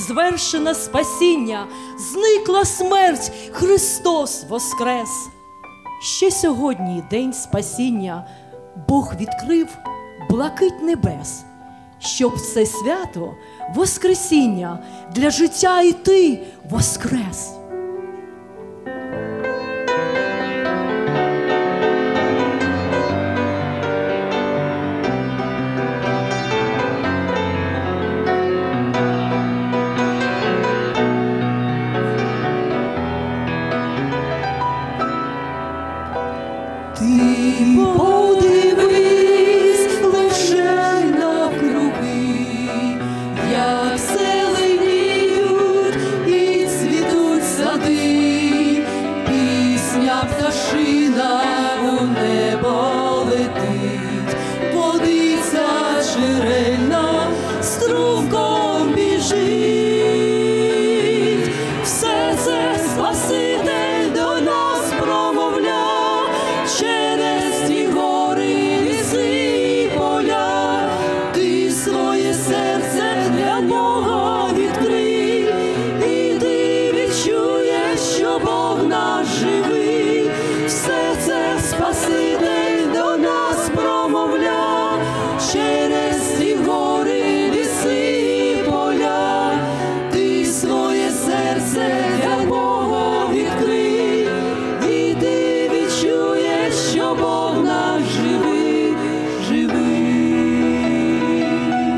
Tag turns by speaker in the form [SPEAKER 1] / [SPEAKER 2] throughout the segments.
[SPEAKER 1] звершено спасіння, зникла смерть, Христос воскрес. Ще сьогодні день спасіння, Бог відкрив блакить небес, щоб в це свято воскресіння для життя і ти воскрес.
[SPEAKER 2] Ти подивись лише навкруги, як зеленіють і цвітуть сади, пісня пташина у небо летить, водиця джерельна струмком біжить. Все це Спаситель до нас промовляв, через ті гори, ліси і поля. Ти своє серце для нього відкрий, і ти відчуєш, що Бог наш живий. Все це Спаситель до нас промовляв, через ті гори, ліси і поля. Ти своє серце для Бога відкрий, і ти відчуєш, що Бог наш живий, живий.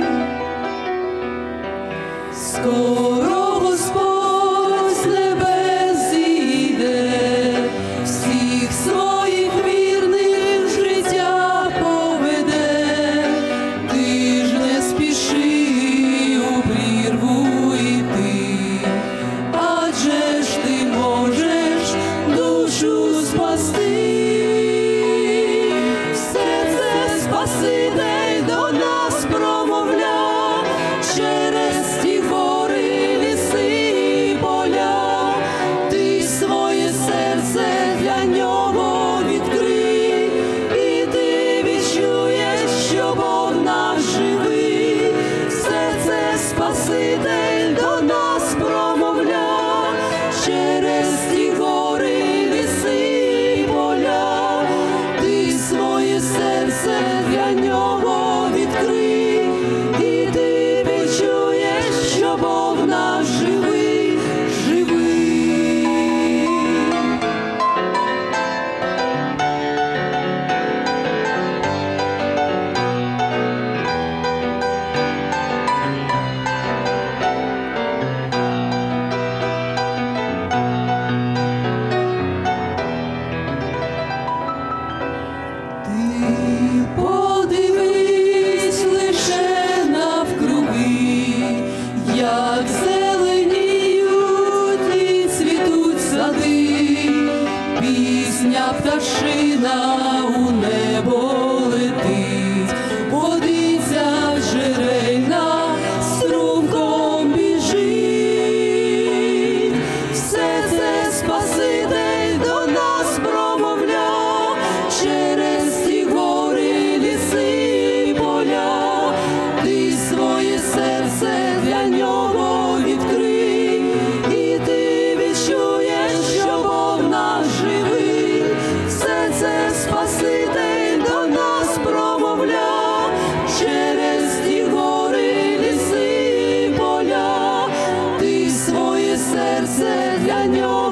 [SPEAKER 2] Скоро Господь з небес зійде, всіх своїх вірних в життя поведе. Ти ж не спіши у прірву йти, адже ж ти можеш душу спасти. Все це Спаситель до нас промовляв, через ті гори, ліси і поля. Ти своє серце для нього відкрий, і ти відчуєш, що Бог наш живий. Все це Спаситель до нас промовляв, через ті гори, ліси і поля. Ти своє серце для нього відкрий, і ти відчуєш, що Бог наш живий, живий. Ти подивись лише навкруги, як зеленіють і цвітуть сади, пісня пташина у небо летить, водиця джерельна струмком біжить. Все це Спаситель до нас промовляв, через ті гори, ліси і поля. Ти своє серце для нього відкрий, і ти відчуєш, що Бог наш живий. Все це Спаситель до нас промовляв, через ті гори, ліси і поля. Ти своє серце для нього